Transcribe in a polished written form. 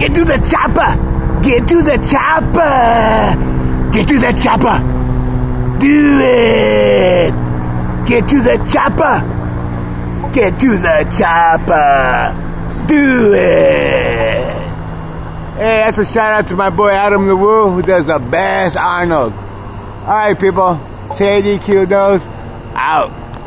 Get to the chopper! Get to the chopper! Get to the chopper! Do it! Get to the chopper! Get to the chopper! Do it! Hey, that's a shout out to my boy Adam the Woo, who does the best Arnold. Alright, people. Shady Q Nose out.